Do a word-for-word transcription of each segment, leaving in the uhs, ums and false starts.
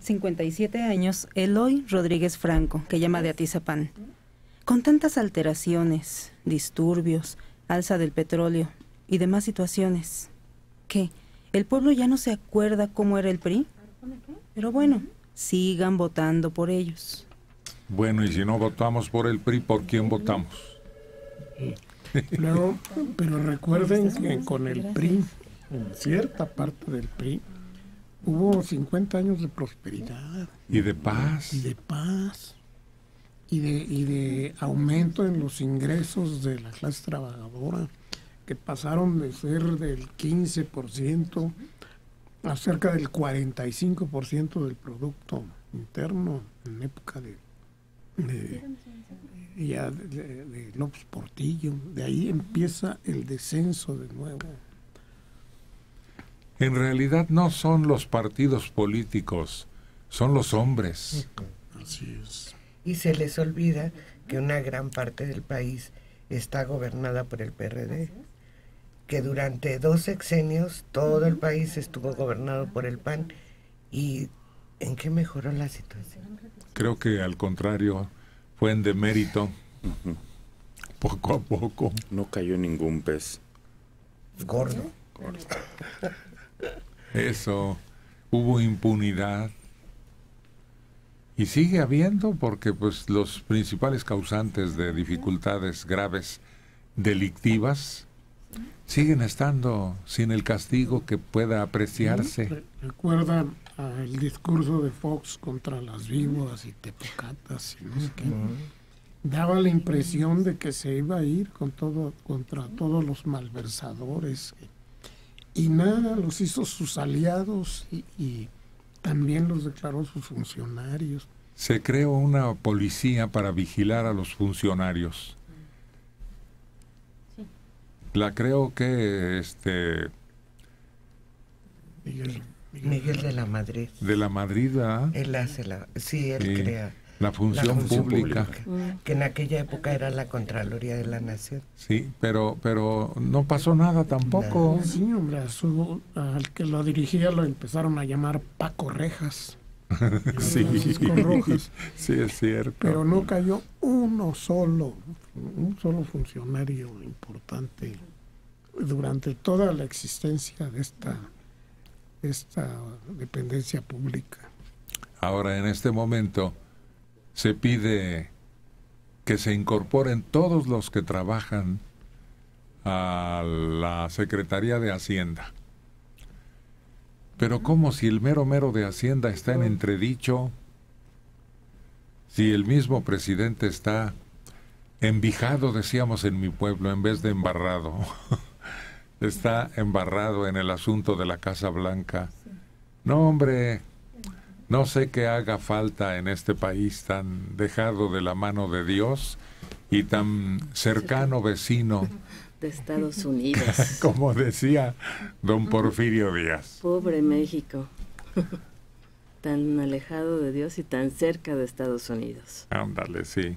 cincuenta y siete años, Eloy Rodríguez Franco, que llama de Atizapán. Con tantas alteraciones, disturbios, alza del petróleo y demás situaciones, ¿qué? ¿El pueblo ya no se acuerda cómo era el P R I? Pero bueno, sigan votando por ellos. Bueno, y si no votamos por el P R I, ¿por quién votamos? Luego, pero recuerden que con el P R I, en cierta parte del P R I, hubo cincuenta años de prosperidad. Y de paz. Y de paz. Y de, y de aumento en los ingresos de la clase trabajadora, que pasaron de ser del quince por ciento a cerca del cuarenta y cinco por ciento del Producto Interno en época de, de, ya de, de, de López Portillo. De ahí empieza el descenso de nuevo. En realidad no son los partidos políticos, son los hombres. Así es. Y se les olvida que una gran parte del país está gobernada por el P R D, que durante dos sexenios todo el país estuvo gobernado por el P A N. ¿Y en qué mejoró la situación? Creo que al contrario, fue en demérito, uh-huh. poco a poco. No cayó ningún pez. Gordo. Gordo. Eso, hubo impunidad. Y sigue habiendo, porque pues los principales causantes de dificultades graves delictivas siguen estando sin el castigo que pueda apreciarse. Recuerda el discurso de Fox contra las víboras y tepocatas, y no sé qué. Daba la impresión de que se iba a ir con todo, contra todos los malversadores, y nada, los hizo sus aliados y, y también los declaró sus funcionarios. Se creó una policía para vigilar a los funcionarios. Sí. La creo que este Miguel, Miguel, Miguel de la Madrid. De la Madrid, ¿verdad? Él hace la, sí, él sí, crea la función, la función pública, pública, que en aquella época era la Contraloría de la Nación. Sí, pero pero no pasó nada tampoco. No, sí, hombre, a su, al que lo dirigía lo empezaron a llamar Paco Rejas. Sí, Rojas. Sí, es cierto. Pero no cayó uno solo, un solo funcionario importante durante toda la existencia de esta, esta dependencia pública. Ahora, en este momento, se pide que se incorporen todos los que trabajan a la Secretaría de Hacienda. Pero ¿cómo si el mero mero de Hacienda está en entredicho? Si el mismo presidente está envijado, decíamos en mi pueblo, en vez de embarrado. Está embarrado en el asunto de la Casa Blanca. No, hombre, no sé qué haga falta en este país tan dejado de la mano de Dios y tan cercano vecino de Estados Unidos. Como decía don Porfirio Díaz. Pobre México. Tan alejado de Dios y tan cerca de Estados Unidos. Ándale, sí.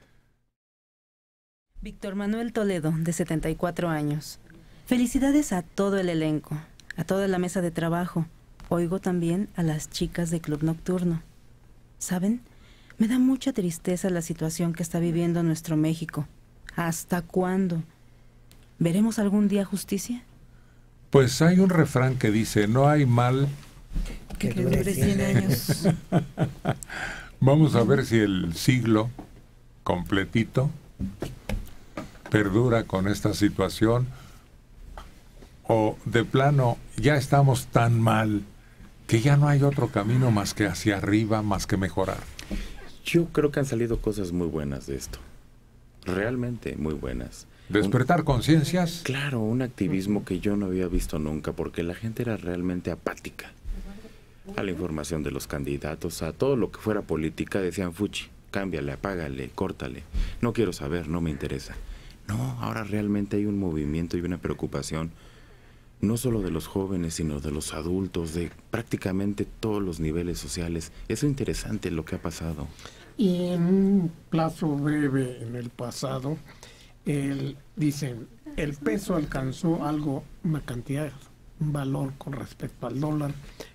Víctor Manuel Toledo, de setenta y cuatro años. Felicidades a todo el elenco, a toda la mesa de trabajo. Oigo también a las chicas de Club Nocturno. ¿Saben? Me da mucha tristeza la situación que está viviendo nuestro México. ¿Hasta cuándo? ¿Veremos algún día justicia? Pues hay un refrán que dice, no hay mal que, que dure cien años. Vamos a ver si el siglo completito perdura con esta situación o de plano ya estamos tan mal que ya no hay otro camino más que hacia arriba, más que mejorar. Yo creo que han salido cosas muy buenas de esto, realmente muy buenas. ¿Despertar un, conciencias? Claro, un activismo que yo no había visto nunca, porque la gente era realmente apática a la información de los candidatos, a todo lo que fuera política. Decían, fuchi, cámbiale, apágale, córtale, no quiero saber, no me interesa. No, ahora realmente hay un movimiento y una preocupación, no solo de los jóvenes, sino de los adultos, de prácticamente todos los niveles sociales. Es interesante lo que ha pasado. Y en un plazo breve en el pasado, el, dicen, el peso alcanzó algo, una cantidad, un valor con respecto al dólar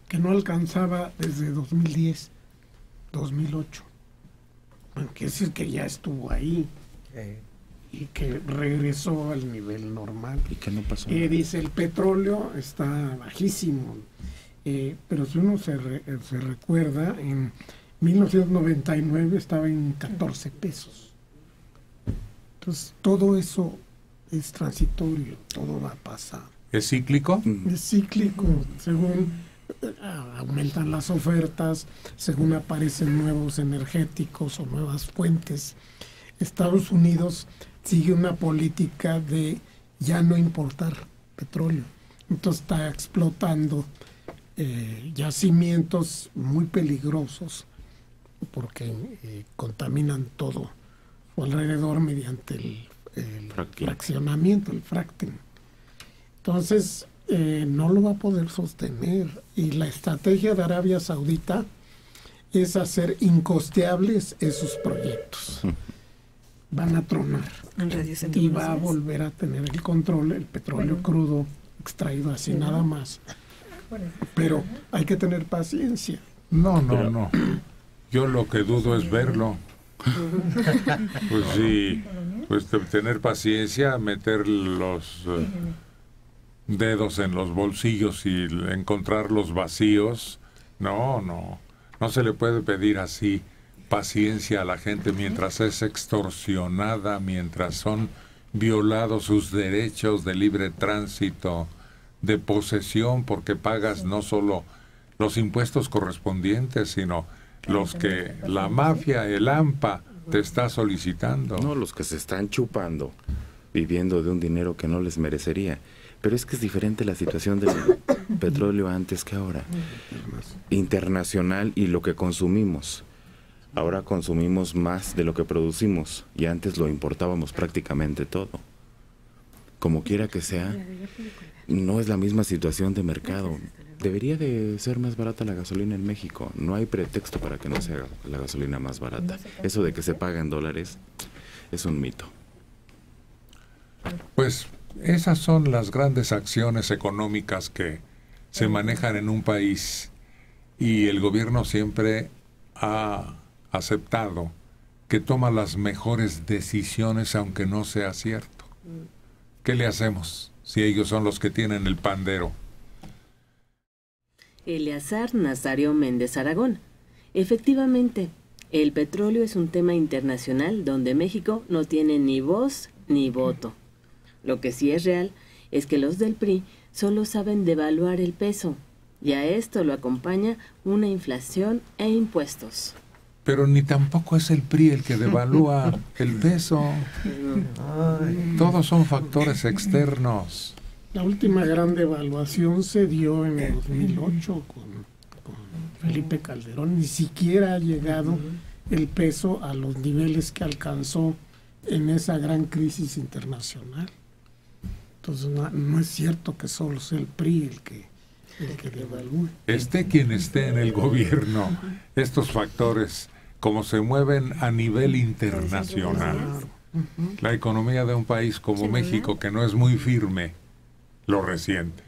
que no alcanzaba desde dos mil diez, dos mil ocho. Quiere decir que ya estuvo ahí y que regresó al nivel normal. ¿Y qué no pasó? Eh, dice, el petróleo está bajísimo, eh, pero si uno se, re, se recuerda, en mil novecientos noventa y nueve estaba en catorce pesos. Entonces, todo eso es transitorio, todo va a pasar. ¿Es cíclico? Es cíclico, según eh, aumentan las ofertas, según aparecen nuevos energéticos o nuevas fuentes. Estados Unidos sigue una política de ya no importar petróleo. Entonces está explotando eh, yacimientos muy peligrosos porque eh, contaminan todo a su alrededor mediante el, el fraccionamiento, el fracking. Entonces eh, no lo va a poder sostener, y la estrategia de Arabia Saudita es hacer incosteables esos proyectos. Van a tronar y va a volver a tener el control, el petróleo bueno. crudo extraído así bueno. nada más. Pero hay que tener paciencia. No, no, no. Yo lo que dudo es verlo. Pues sí, pues tener paciencia, meter los uh, dedos en los bolsillos y encontrarlos vacíos. No, no. No se le puede pedir así paciencia a la gente mientras es extorsionada, mientras son violados sus derechos de libre tránsito, de posesión, porque pagas no solo los impuestos correspondientes, sino los que la mafia, el AMPA, te está solicitando. No, los que se están chupando, viviendo de un dinero que no les merecería. Pero es que es diferente la situación del petróleo antes que ahora. Internacional y lo que consumimos. Ahora consumimos más de lo que producimos y antes lo importábamos prácticamente todo. Como quiera que sea, no es la misma situación de mercado. Debería de ser más barata la gasolina en México. No hay pretexto para que no sea la gasolina más barata. Eso de que se paga en dólares es un mito. Pues esas son las grandes acciones económicas que se manejan en un país, y el gobierno siempre ha aceptado que toma las mejores decisiones aunque no sea cierto. ¿Qué le hacemos si ellos son los que tienen el pandero? Eleazar Nazario Méndez Aragón. Efectivamente, el petróleo es un tema internacional donde México no tiene ni voz ni voto. Lo que sí es real es que los del P R I solo saben devaluar el peso, y a esto lo acompaña una inflación e impuestos. Pero ni tampoco es el P R I el que devalúa el peso. Todos son factores externos. La última gran devaluación se dio en el dos mil ocho con, con Felipe Calderón. Ni siquiera ha llegado el peso a los niveles que alcanzó en esa gran crisis internacional. Entonces no, no es cierto que solo sea el P R I el que, el que devalúe. Esté quien esté en el gobierno, estos factores, como se mueven a nivel internacional. La economía de un país como México, que no es muy firme, lo resiente.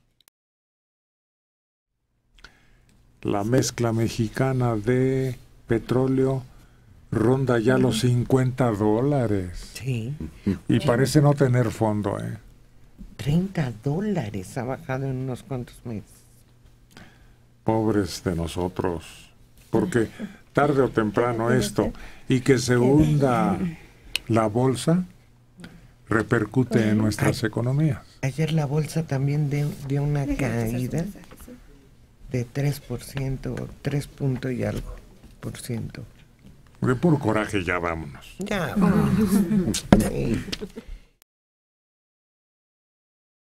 La mezcla mexicana de petróleo ronda ya los cincuenta dólares. Sí. Y parece no tener fondo, ¿eh? treinta dólares ha bajado en unos cuantos meses. Pobres de nosotros. Porque tarde o temprano esto, y que se hunda la bolsa, repercute en nuestras economías. Ayer la bolsa también dio, dio una caída de tres por ciento, tres punto y algo por ciento. De puro coraje, ya vámonos. Ya vámonos. Sí.